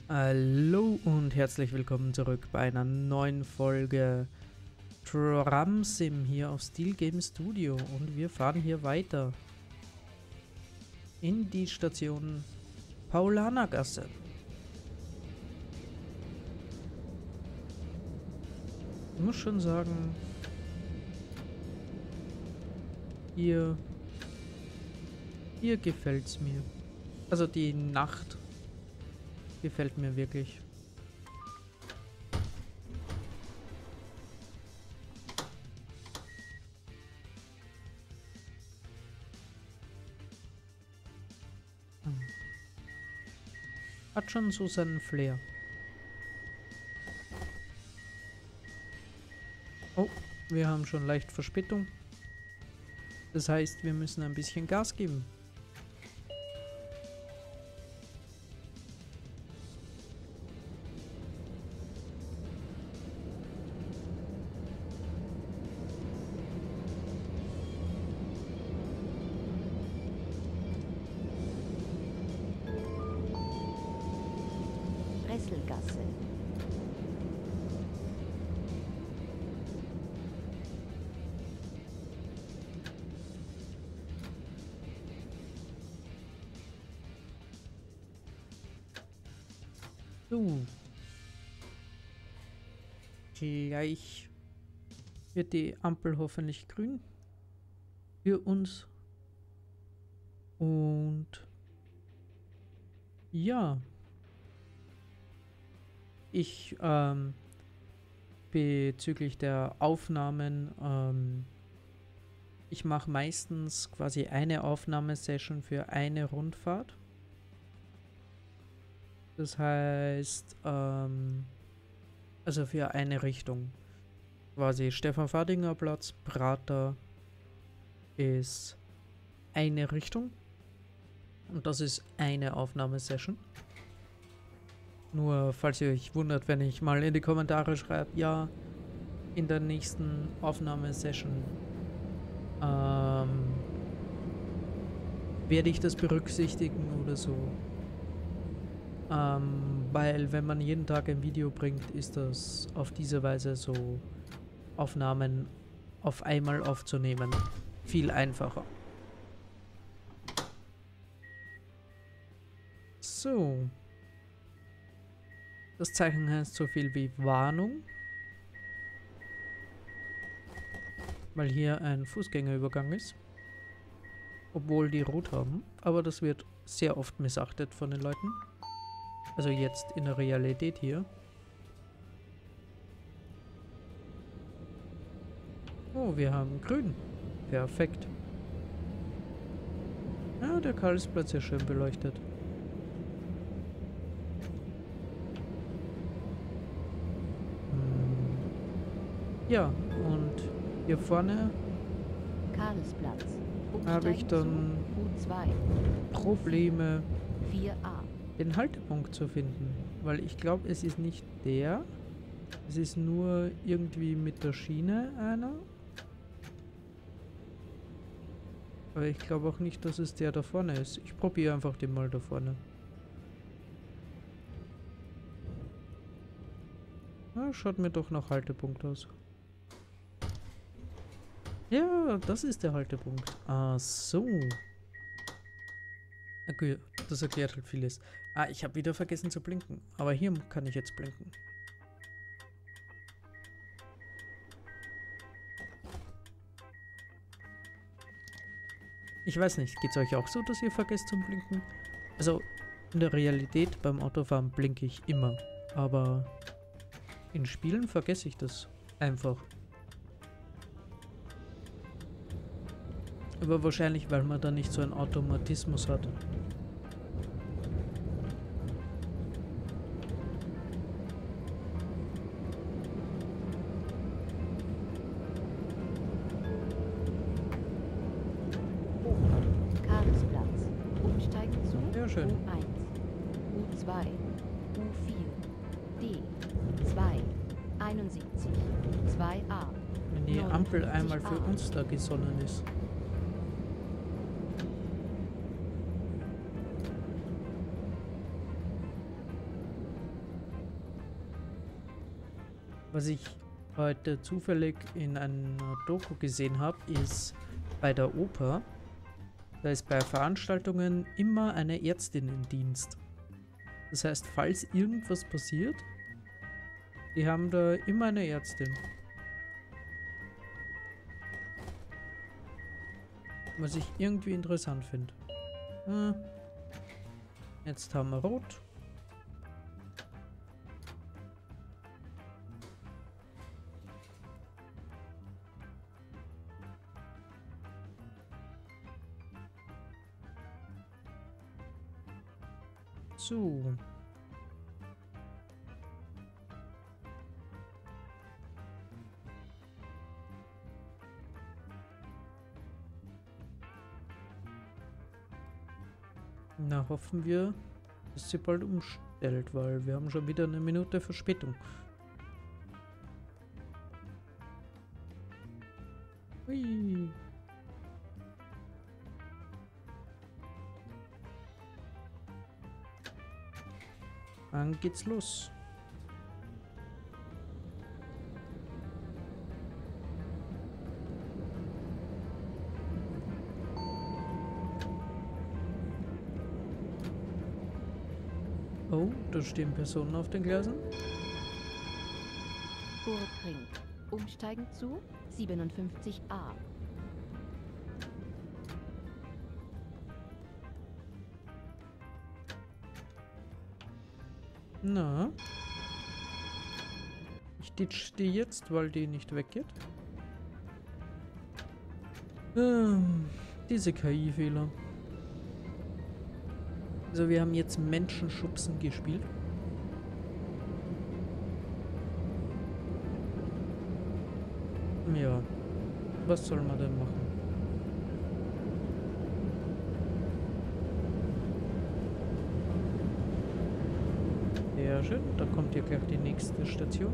Hallo und herzlich willkommen zurück bei einer neuen Folge Tramsim hier auf Steel Game Studio und wir fahren hier weiter in die Station Paulanergasse. Ich muss schon sagen, hier gefällt's mir. Also die Nacht gefällt mir wirklich. Hat schon so seinen Flair. Oh, wir haben schon leicht Verspätung. Das heißt, wir müssen ein bisschen Gas geben. Resselgasse. So. Gleich wird die Ampel hoffentlich grün für uns. Und ja. Ich bezüglich der Aufnahmen, ich mache meistens quasi eine Aufnahmesession für eine Rundfahrt. Das heißt, also für eine Richtung. Quasi Stefan-Fadinger-Platz, Prater ist eine Richtung. Und das ist eine Aufnahmesession. Nur falls ihr euch wundert, wenn ich mal in die Kommentare schreibe, ja, in der nächsten Aufnahmesession werde ich das berücksichtigen oder so. Weil wenn man jeden Tag ein Video bringt, ist das auf diese Weise so Aufnahmen auf einmal aufzunehmen viel einfacher. So. Das Zeichen heißt so viel wie Warnung, weil hier ein Fußgängerübergang ist, obwohl die rot haben, aber das wird sehr oft missachtet von den Leuten. Also jetzt in der Realität hier. Oh, wir haben grün. Perfekt. Ja, der Karlsplatz ist schön beleuchtet. Ja, und hier vorne Karlsplatz. habe ich dann U2. Probleme, 4a. den Haltepunkt zu finden, weil ich glaube, es ist nicht der, es ist nur irgendwie mit der Schiene einer. Aber ich glaube auch nicht, dass es der da vorne ist. Ich probiere einfach den mal da vorne. Na, schaut mir doch nach Haltepunkt aus. Ja, das ist der Haltepunkt. Ah, so. Okay, das erklärt halt vieles. Ah, ich habe wieder vergessen zu blinken. Aber hier kann ich jetzt blinken. Ich weiß nicht, geht es euch auch so, dass ihr vergesst zu blinken? Also, in der Realität beim Autofahren blinke ich immer. Aber in Spielen vergesse ich das einfach. Aber wahrscheinlich, weil man da nicht so einen Automatismus hat. Karlsplatz. Umsteigen zu Ja, schön. U1, U2, U4, D2, 71, 2a. Wenn die Ampel einmal für 59a. uns da gesonnen ist. Was ich heute zufällig in einer Doku gesehen habe, ist bei der Oper, da ist bei Veranstaltungen immer eine Ärztin im Dienst. Das heißt, falls irgendwas passiert, die haben da immer eine Ärztin. Was ich irgendwie interessant finde. Jetzt haben wir Rot. So. Na, hoffen wir, dass sie bald umstellt, weil wir haben schon wieder eine Minute Verspätung. Hui. Dann geht's los. Oh, da stehen Personen auf den Gleisen. Burgring. Umsteigen zu 57a. Na. Ich ditch die jetzt, weil die nicht weggeht. Diese KI-Fehler. Also wir haben jetzt Menschenschubsen gespielt. Ja. Was soll man denn machen? Sehr schön. Da kommt hier gleich die nächste Station.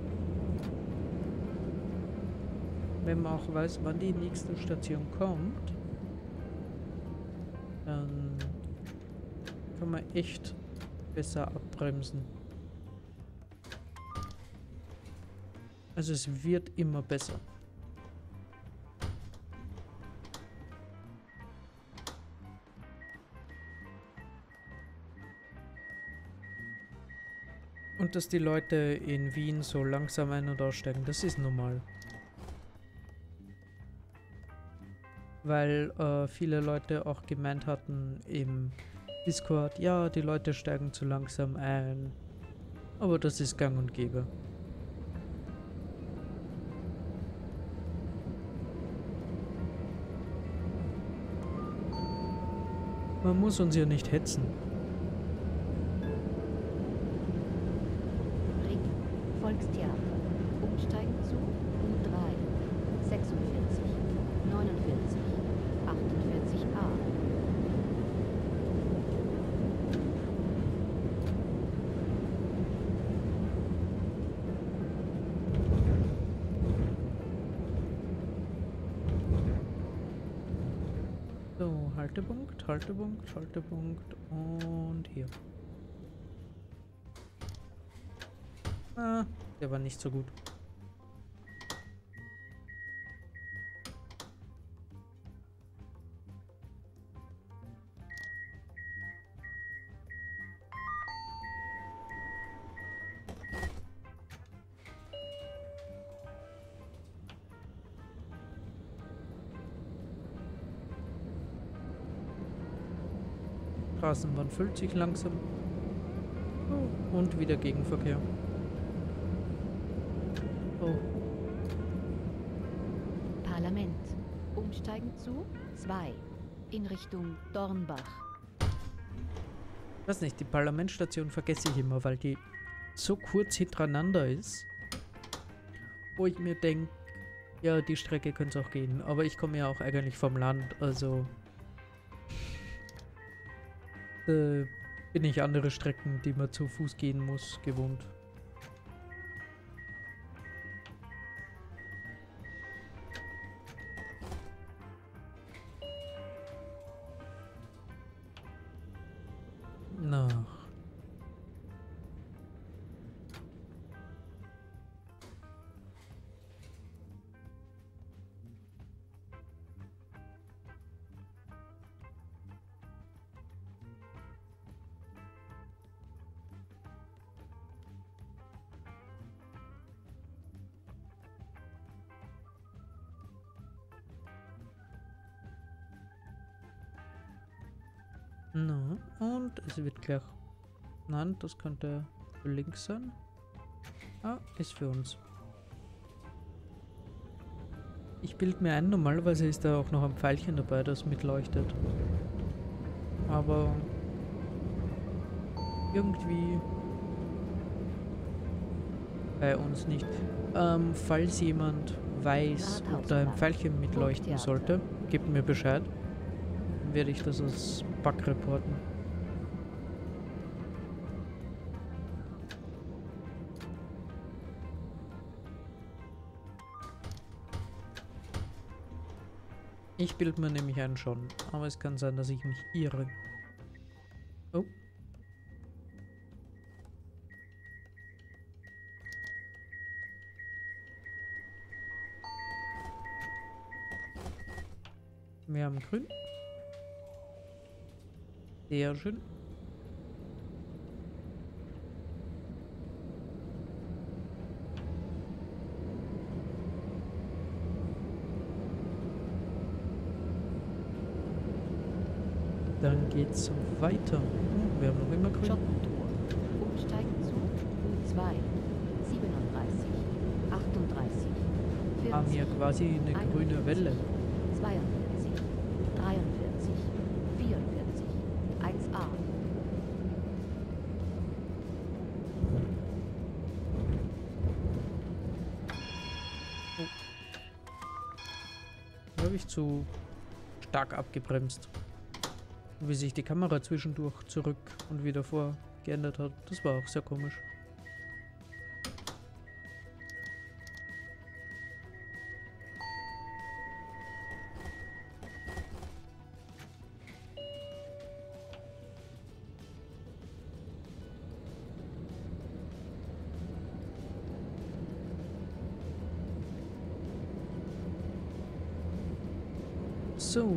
Wenn man auch weiß, wann die nächste Station kommt, dann kann man echt besser abbremsen. Also es wird immer besser. Und dass die Leute in Wien so langsam ein- und aussteigen, das ist normal. Weil viele Leute auch gemeint hatten im Discord, ja, die Leute steigen zu langsam ein. Aber das ist gang und gäbe. Man muss uns ja nicht hetzen. Ring. Volkstheater. Umsteigen zu U3. 46. 49. 48a. So, Haltepunkt, Haltepunkt, Haltepunkt und hier. Ah, der war nicht so gut. Straßenbahn füllt sich langsam. Oh, und wieder Gegenverkehr. Oh, Parlament. Umsteigen zu 2. In Richtung Dornbach. weiß nicht, die Parlamentsstation vergesse ich immer, weil die so kurz hintereinander ist, wo ich mir denke, ja, die Strecke könnte es auch gehen. Aber ich komme ja auch eigentlich vom Land, also bin ich andere Strecken, die man zu Fuß gehen muss, gewohnt. Na. Na, und es wird gleich... Nein, das könnte für links sein. Ah, ist für uns. Ich bilde mir ein, normalerweise ist da auch noch ein Pfeilchen dabei, das mitleuchtet. Aber... irgendwie... bei uns nicht. Falls jemand weiß, ob da ein Pfeilchen mitleuchten sollte, gebt mir Bescheid. Dann werde ich das als Bug reporten. Ich bilde mir nämlich einen schon, aber es kann sein, dass ich mich irre. Oh. Wir haben grün. Sehr schön. Dann geht's weiter. Wir haben noch immer grün. Schottentour. Umsteigen zu U2. 37. 38. 40. Haben hier quasi eine grüne Welle. 42. 43. 44. 1A. Da habe ich zu stark abgebremst. Wie sich die Kamera zwischendurch zurück und wieder vor geändert hat. Das war auch sehr komisch. So.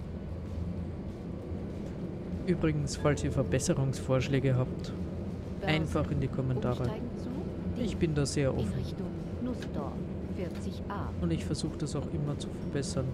Übrigens, falls ihr Verbesserungsvorschläge habt, einfach in die Kommentare. Umsteigen zu Ich bin da sehr in offen Richtung Nussdorf. 40A. und ich versuche das auch immer zu verbessern.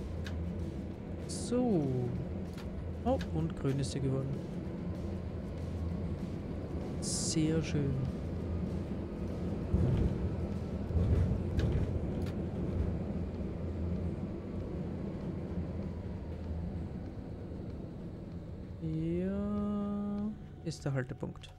So. Oh, und grün ist sie geworden. Sehr schön. Ja, ist der Haltepunkt.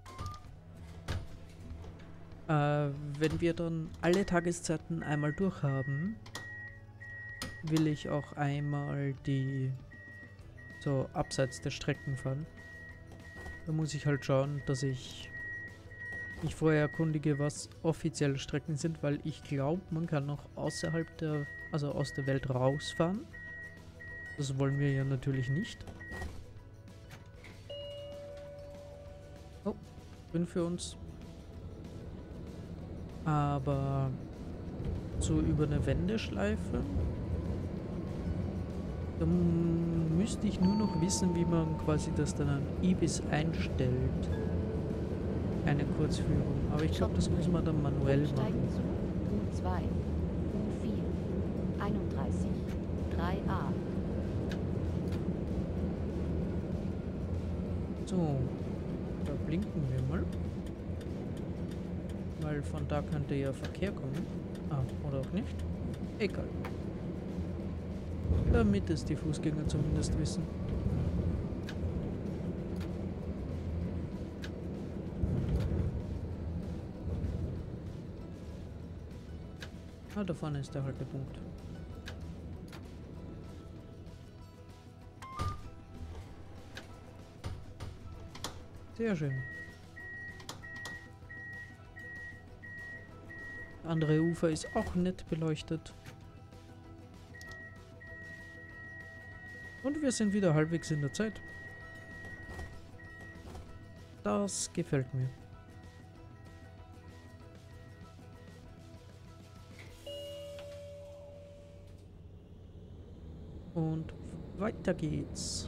Wenn wir dann alle Tageszeiten einmal durchhaben, will ich auch einmal die so abseits der Strecken fahren. Da muss ich halt schauen, dass ich mich vorher erkundige, was offizielle Strecken sind, weil ich glaube, man kann noch außerhalb der, also aus der Welt rausfahren. Das wollen wir ja natürlich nicht. Oh, grün für uns. Aber so über eine Wendeschleife, dann müsste ich nur noch wissen, wie man quasi das dann an Ibis einstellt. Eine Kurzführung. Aber ich glaube, das muss man dann manuell Umsteigen machen. zu U2. U4. 31. 3A. So, da blinken wir mal. Weil von da könnte ja Verkehr kommen. Ah, oder auch nicht. Egal. Damit es die Fußgänger zumindest wissen. Ah, da vorne ist der Haltepunkt. Sehr schön. Andere Ufer ist auch nett beleuchtet. Und wir sind wieder halbwegs in der Zeit. Das gefällt mir. Und weiter geht's.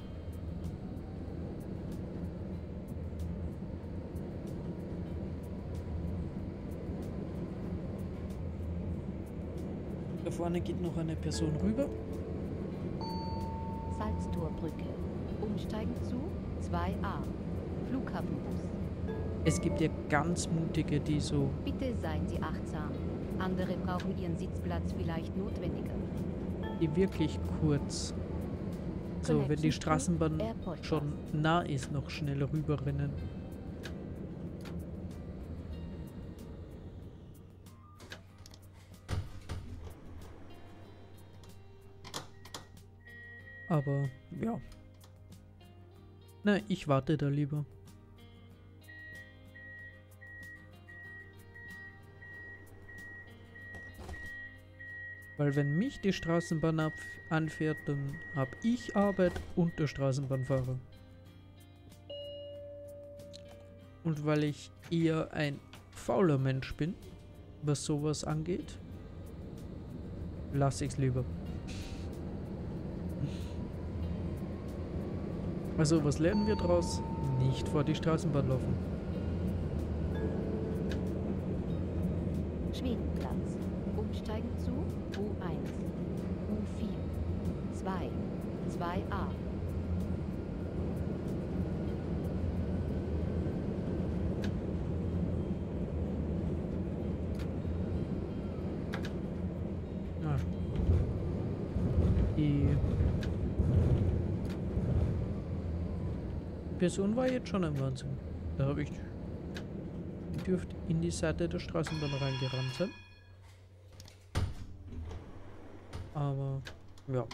Da vorne geht noch eine Person rüber. Salztorbrücke. Umsteigen zu 2a. Flughafenbus. Es gibt ja ganz mutige, die so... Bitte seien Sie achtsam. Andere brauchen Ihren Sitzplatz vielleicht notwendiger. die wirklich kurz... So, wenn die Straßenbahn schon nah ist, noch schnell rüberrennen. Aber, ja. Na, ich warte da lieber. Weil wenn mich die Straßenbahn anfährt, dann habe ich Arbeit und der Straßenbahnfahrer. Und weil ich eher ein fauler Mensch bin, was sowas angeht, lasse ich es lieber. Also, was lernen wir draus? Nicht vor die Straßenbahn laufen. Schwedenplatz. Umsteigen zu U1, U4, 2, 2a. Ah. Die Person war jetzt schon ein Wahnsinn. Da habe ich dürfte in die Seite der Straßenbahn reingerannt sein. Aber ja.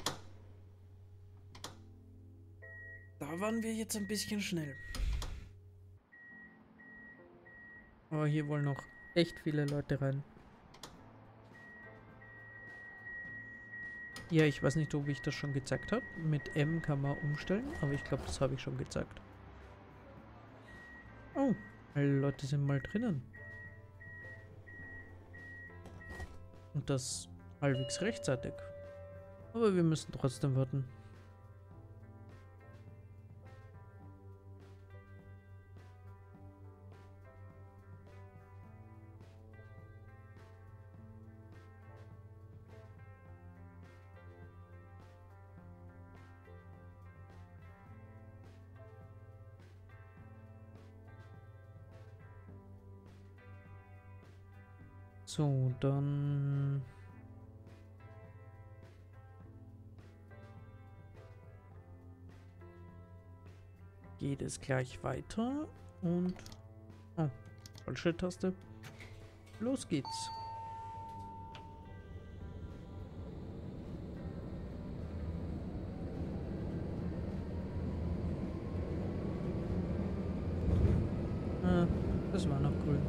Da waren wir jetzt ein bisschen schnell. Aber hier wollen noch echt viele Leute rein. Ja, ich weiß nicht, ob ich das schon gezeigt habe. Mit M kann man umstellen, aber ich glaube, das habe ich schon gezeigt. Oh, alle Leute sind mal drinnen. Und das halbwegs rechtzeitig. Aber wir müssen trotzdem warten. So, dann... geht es gleich weiter und... Oh, falsche Taste. Los geht's. Ah, das war noch grün.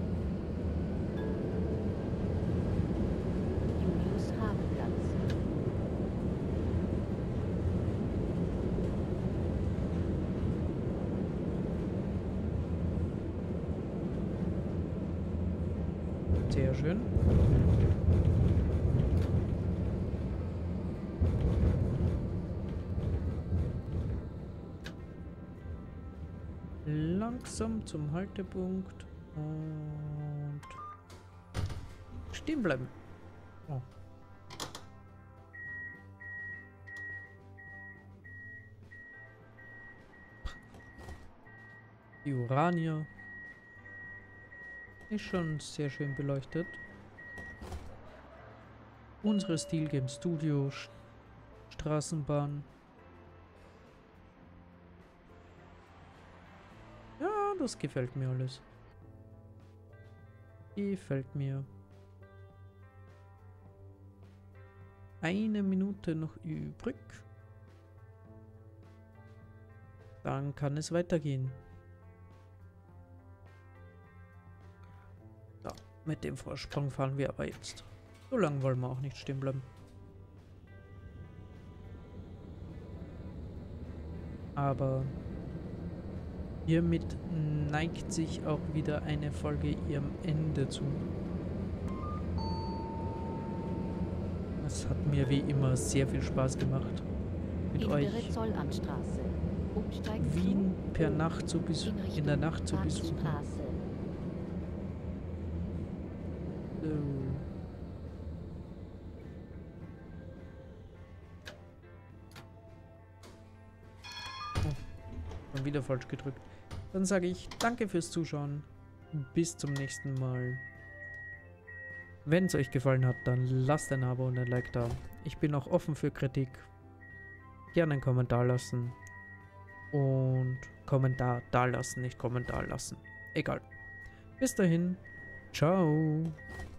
Sehr schön. Langsam zum Haltepunkt und stehen bleiben. Oh. Die Urania ist schon sehr schön beleuchtet. Unsere Steel Game Studio Straßenbahn. Ja, das gefällt mir alles. Gefällt mir. 1 Minute noch übrig. Dann kann es weitergehen. So, mit dem Vorsprung fahren wir aber jetzt. So lange wollen wir auch nicht stehen bleiben. Aber hiermit neigt sich auch wieder eine Folge ihrem Ende zu. Es hat mir wie immer sehr viel Spaß gemacht, mit euch Zollamtstraße. Umsteigen Wien per Nacht zu in der Nacht zu besuchen. Schon wieder falsch gedrückt. Dann sage ich danke fürs Zuschauen. Bis zum nächsten Mal. Wenn es euch gefallen hat, dann lasst ein Abo und ein Like da. Ich bin auch offen für Kritik. Gerne einen Kommentar lassen. Und Kommentar da lassen, nicht Kommentar lassen. Egal. Bis dahin. Ciao.